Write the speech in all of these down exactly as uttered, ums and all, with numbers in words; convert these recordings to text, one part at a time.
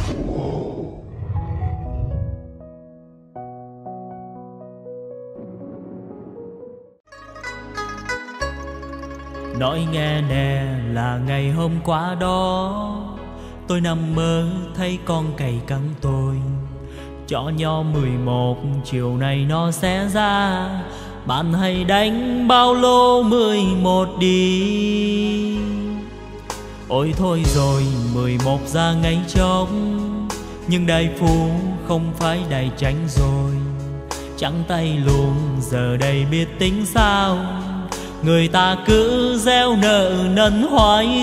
Nói nghe nè, là ngày hôm qua đó tôi nằm mơ thấy con cày cắn tôi. Chó nho mười một chiều nay nó sẽ ra, bạn hãy đánh bao lô mười một đi. Ôi thôi rồi, mười một ra ngay trống, nhưng đại phu không phải đại tránh rồi. Trắng tay luôn, giờ đây biết tính sao, người ta cứ gieo nợ nần hoài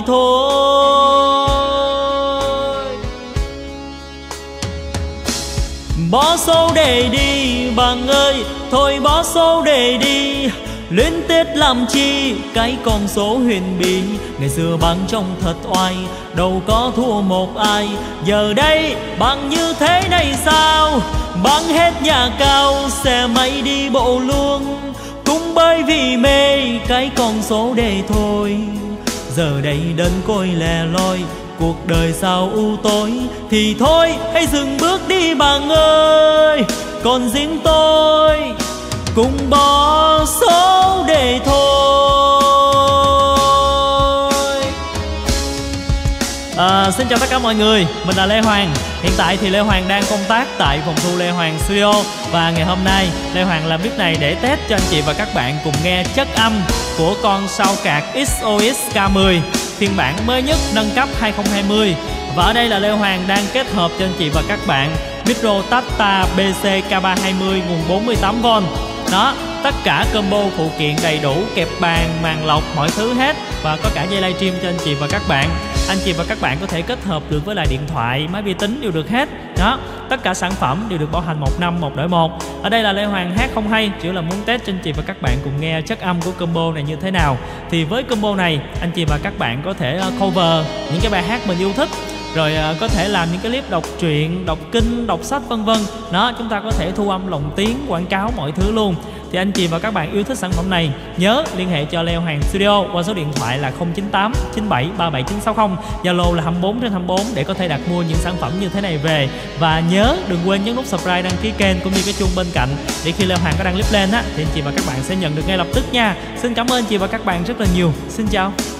thôi. Bỏ số để đi bạn ơi, thôi bỏ số để đi. Liên tiết làm chi cái con số huyền bí. Ngày xưa bắn trông thật oai, đâu có thua một ai. Giờ đây bằng như thế này sao, bắn hết nhà cao, xe máy đi bộ luôn. Cũng bởi vì mê cái con số đề thôi. Giờ đây đơn côi lẻ loi, cuộc đời sao u tối. Thì thôi hãy dừng bước đi bạn ơi, còn riêng tôi cùng bỏ số đề thôi. à, Xin chào tất cả mọi người, mình là Lê Hoàng. Hiện tại thì Lê Hoàng đang công tác tại phòng thu Lê Hoàng Studio. Và ngày hôm nay Lê Hoàng làm clip này để test cho anh chị và các bạn cùng nghe chất âm của con sao cạc ích o ích K mười phiên bản mới nhất nâng cấp hai không hai không. Và ở đây là Lê Hoàng đang kết hợp cho anh chị và các bạn micro Tata B C K ba hai mươi nguồn bốn mươi tám vôn. Đó, tất cả combo phụ kiện đầy đủ, kẹp bàn, màn lọc, mọi thứ hết. Và có cả dây livestream cho anh chị và các bạn. Anh chị và các bạn có thể kết hợp được với lại điện thoại, máy vi tính đều được hết. Đó, tất cả sản phẩm đều được bảo hành một năm, một đổi một. Ở đây là Lê Hoàng hát không hay, chỉ là muốn test cho anh chị và các bạn cùng nghe chất âm của combo này như thế nào. Thì với combo này, anh chị và các bạn có thể cover những cái bài hát mình yêu thích, rồi uh, có thể làm những cái clip đọc truyện, đọc kinh, đọc sách vân vân. Đó, chúng ta có thể thu âm lồng tiếng, quảng cáo mọi thứ luôn. Thì anh chị và các bạn yêu thích sản phẩm này, nhớ liên hệ cho Lê Hoàng Studio qua số điện thoại là không chín tám chín bảy ba bảy chín sáu không, Zalo là hai mươi bốn trên hai mươi bốn để có thể đặt mua những sản phẩm như thế này về. Và nhớ đừng quên nhấn nút subscribe, đăng ký kênh cũng như cái chuông bên cạnh để khi Lê Hoàng có đăng clip lên á thì anh chị và các bạn sẽ nhận được ngay lập tức nha. Xin cảm ơn anh chị và các bạn rất là nhiều. Xin chào.